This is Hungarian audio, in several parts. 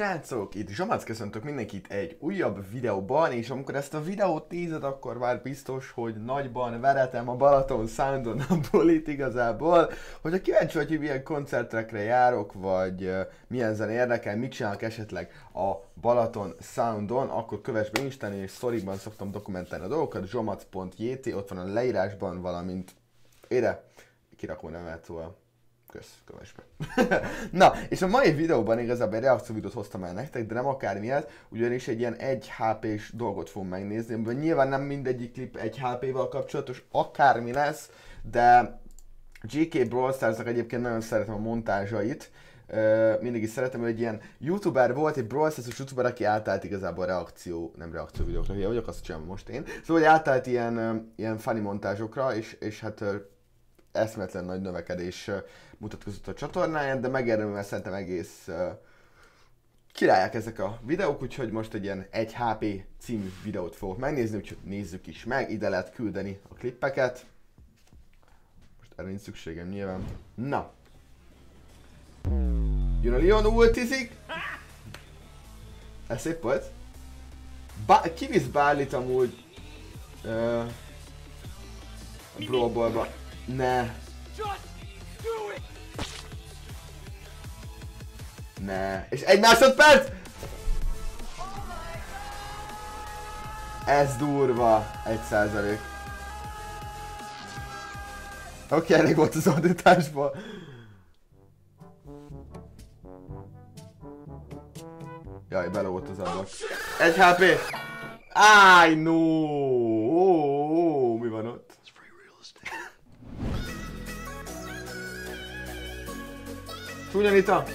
srácok! Itt Zsomac, köszöntök mindenkit egy újabb videóban, és amikor ezt a videót nézed, akkor már biztos, hogy nagyban veretem a Balaton Soundon a bulit igazából. Hogyha kíváncsi vagy, hogy milyen koncertekre járok, vagy milyen zene érdekel, mit csinálok esetleg a Balaton Soundon, akkor kövess be Instán, és sztorikban szoktam dokumentálni a dolgokat, zsomac.jt, ott van a leírásban, valamint ide kirakó nevet, szóval kövess be. Na, és a mai videóban igazából egy reakcióvideót hoztam el nektek, de nem akármilyet, ugyanis egy ilyen 1 HP-s dolgot fogom megnézni, amiben nyilván nem mindegyik klip 1 HP-val kapcsolatos, akármi lesz, de GK Brawl Stars-nak egyébként nagyon szeretem a montázsait, mindig is szeretem, hogy egy ilyen youtuber volt, egy Brawl Stars-os youtuber, aki átállt igazából nem reakcióvideókra, hülye vagyok, azt csinálom most én. Szóval hogy átállt ilyen funny montázsokra, és hát eszméletlen nagy növekedés mutatkozott a csatornáján, de megérdemel szerintem egész királyák ezek a videók, úgyhogy most egy ilyen 1 HP című videót fogok megnézni, úgyhogy nézzük is meg, ide lehet küldeni a klippeket. Most erre nincs szükségem nyilván. Na! Jön a Leon, ultizik! Ez szép volt. Kivisz Barley-t amúgy a Brawl Ballba. Ne. Ne. És 1 másodperc! Ez durva. 1%. Oké, elég volt az ordításból. Jaj, belógott az ablak. 1 HP! Áj, no! Mi van ott? Csúnyanita!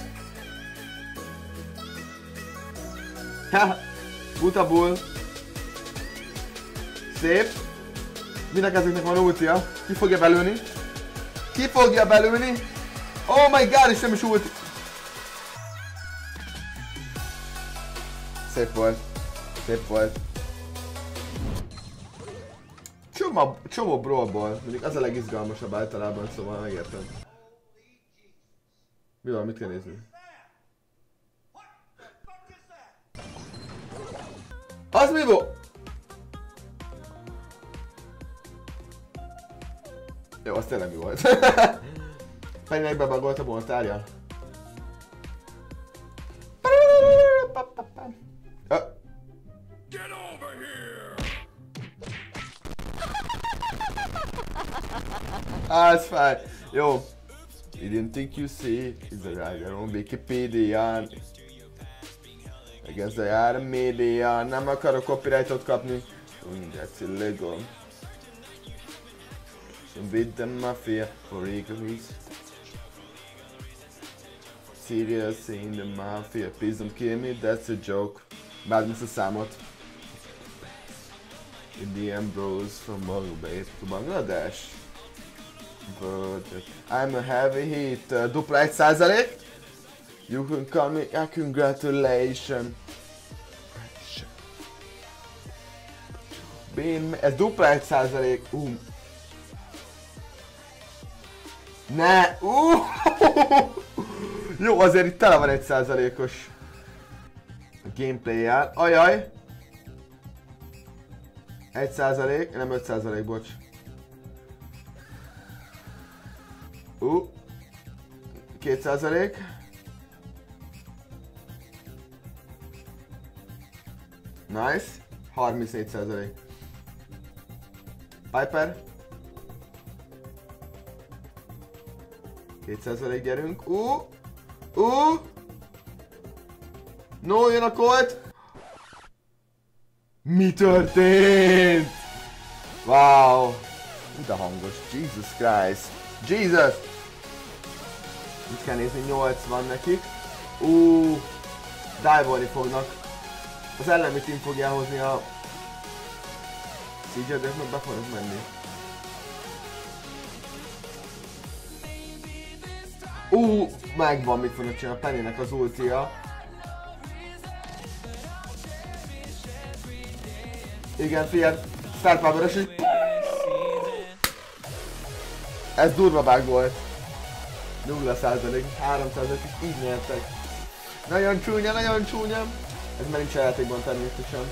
Ha! Butabull! Szép! Minek ezeknek van ultia? Ki fogja belőni? Ki fogja belőni? Oh my god, és nem is ulti! Szép volt. Szép volt. Csomó brawlból. Mondjuk az a legizgalmasabb általában, szóval megértem. Mi van, mit kell nézni? Az mi volt? Jó, az tényleg mi volt. Pennynek bebagolt a boltárja. Ez fáj. Jó. You didn't think you see, it's a writer on Wikipedia. Egész a jár a média, nem akarok copyrightot kapni. That's illegal. With the mafia for eagles. Serious in the mafia, please don't kill me, that's a joke. Bármisz a számot. Indian bros from Bangladesh. But I'm a heavy hit, dupla 1%. You can call me a congratulation. Ez dupla 1%. Ne! Jó, azért itt tele van 1%-os gameplay-jel. Ajaj! 1%, nem 5%, bocs. 2%. Nice. 34%. Piper. 2% gyerünk. No, jön a Colt. Mi történt? Wow. De hangos. Jesus Christ. Jesus. Mit kell nézni? 80 nekik. Dive-olni fognak. Az ellenmi team fogja elhozni a Siege-et, de meg be fognak menni. Megvan, mit fognak csinálni. A Pennynek az ultia. Igen, figyelj, Star Power-ös is. Ez durva bug volt. 0%, 3%, és így nyertek. Nagyon csúnya, nagyon csúnya. Ez már nincs a játékban természetesen.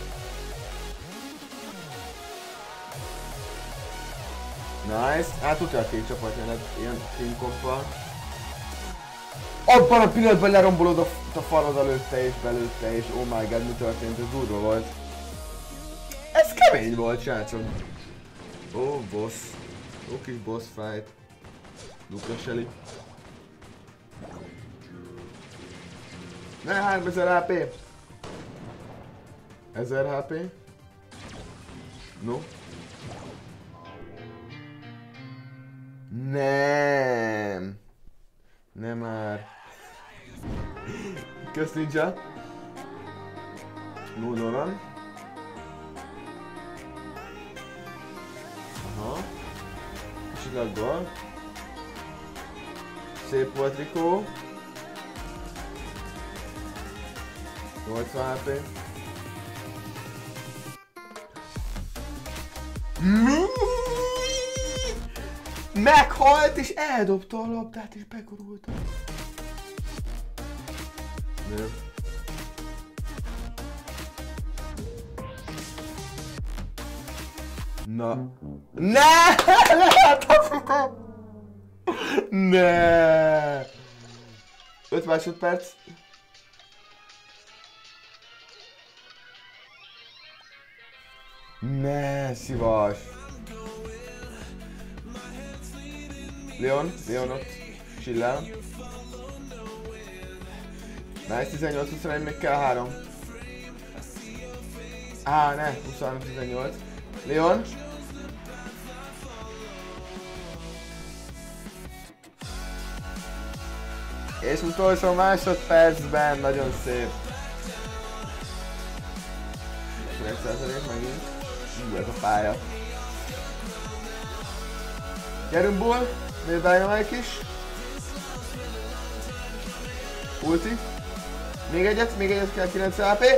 Nice. Hát tudja a két csapat jönnek ilyen teamkoppal. Abban a pillanatban lerombolod a falod előtte és belőtte és oh my god, mi történt, ez durva volt. Ez kemény volt, srácok. Ó, boss. Ó, kis boss fight. Dupla Shelly. Ne, 3000 HP. 1000 HP. No. Nem. Nem már. Kösz Ninja. Nuno van. Aha. Csillaggal. Szép volt Rico. 80 HP. Meghalt és eldobta a labdát és begurulta. Nem. Na. Ne! Ne! 5 másodperc. Ne, szívas. Leon ott chillel. Nice, 18-21, még kell 3. Á, ne, 23-18. Leon. És utolsó másodpercben, nagyon szép. 1% megint. Ez a pálya. Gyerünk Bull, még Dynamite is. Ulti. Még egyet kell 90 HP.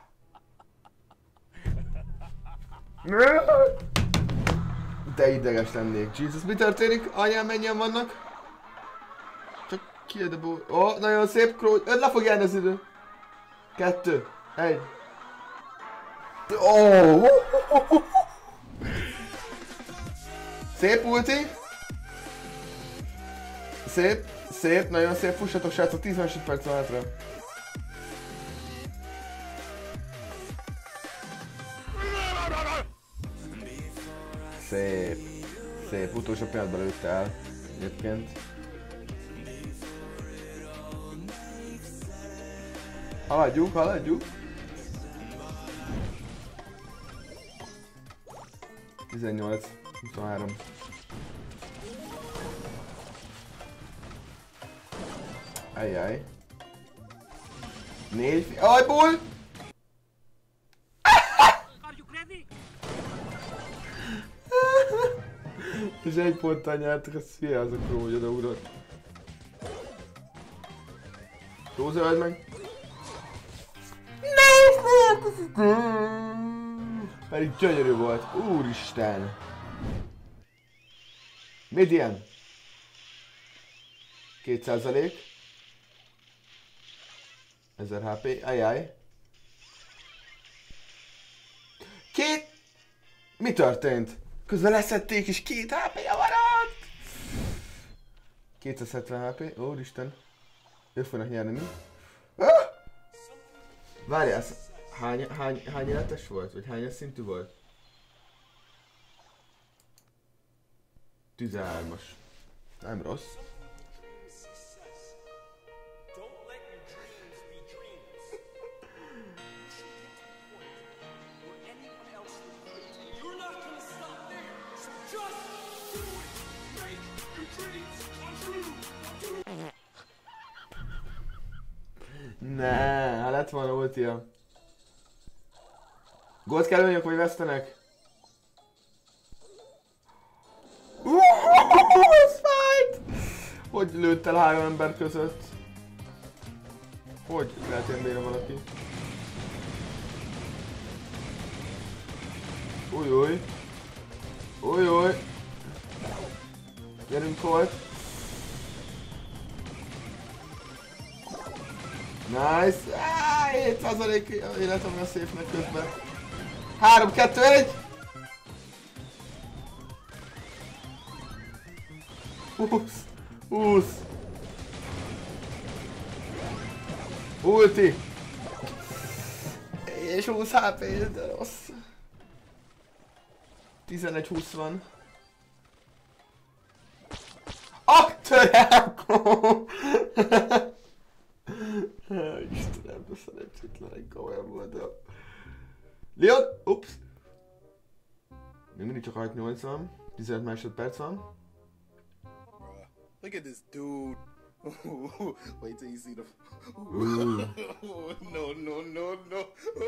De ideges lennék. Jesus, mi történik? Anyám, mennyien vannak? Csak kiad a Bull. Ó, nagyon szép Crow. Le fog járni az idő. 2. 1. Oh. Szép ulti. Szép, nagyon szép. Fussatok srácok, 10 másodperc van hátra. Szép, utolsó pillanatban lőtte el egyébként. Haladjuk. 18, 23. Ajjaj. 4. Aj, Bull! És egy ponttal nyertek, ez fia az a Crow, hogy odaugrott. Jó zöld meg. Pedig gyönyörű volt, úristen! Median! 2%. 1000 HP, ajjaj. Mi történt? Közben leszették és 2 HP-ja maradt! 270 HP, úristen. Ők fognak nyerni, mi? Várjál, hány életes volt? Vagy hányas szintű volt? 13-as. Nem rossz. Ne, ha lett volna ultia. Gólt kell lőjök, vagy vesztenek? Ez fight! Hogy lőtt el 3 ember között? Hogy lehet ilyen béna valaki? Új. Gyerünk Colt. Nice! 7% életem a szépnek közben. 3, 2, 1! 20! Ulti! És 20 HP, de rossz. 11-20 van. Törem! Istenem, de szerencsétlenek komolyan volt a... Leon! Ups! Még mindig csak 80, 15 másodperc van. Look at this dude. Wait till you see the... No, no, no, no.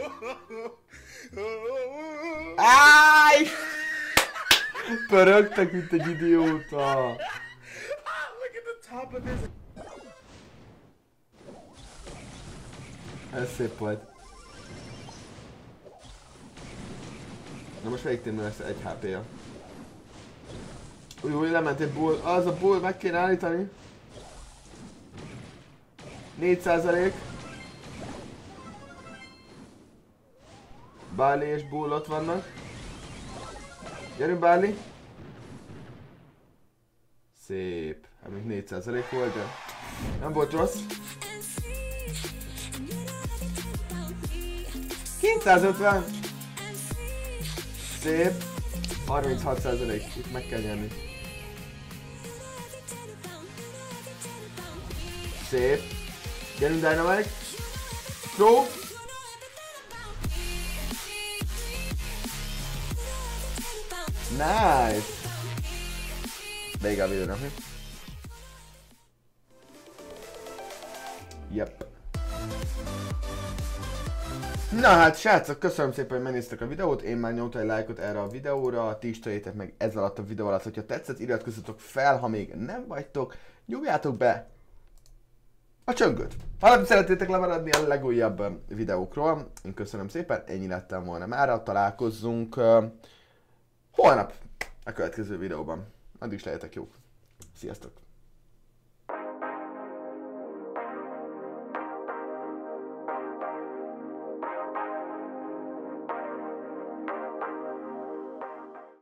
Áj! Pörögtek, mint egy idióta. Look at the top of this. Ez szép volt. Na most melyik témben lesz 1 HP-ja? Új, lement egy bull. Az a bull meg kéne állítani. 4%. Barley és bull ott vannak. Gyerünk Barley. Szép. Hát még 4% volt, de nem volt rossz. 250. Szép. 36%. Itt meg kell nyerni. Szép. Gyerünk Dynamite. Throw. Nice. Vége a videónak, mi? Yep. Na hát srácok, köszönöm szépen, hogy megnéztek a videót, én már nyomtam egy lájkot erre a videóra, ti is tegyétek meg ez alatt a videó alatt, hogyha tetszett, iratkozzatok fel, ha még nem vagytok, nyomjátok be a csöngöt. Ha nem szeretnétek lemaradni a legújabb videókról, én köszönöm szépen, ennyi lettem volna mára, találkozzunk holnap a következő videóban. Addig is legyetek jók. Sziasztok!